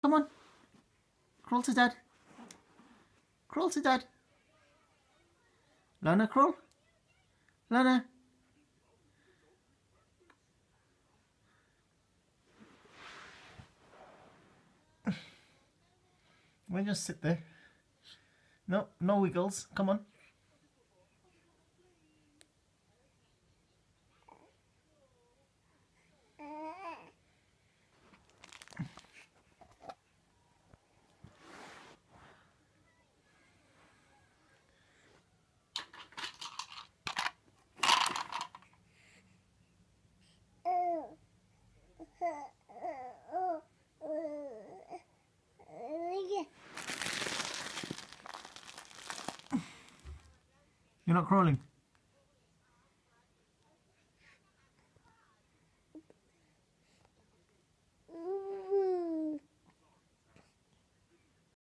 Come on. Crawl to Dad. Crawl to Dad. Lana, crawl. Lana. We'll just sit there. No, no wiggles. Come on. You're not crawling.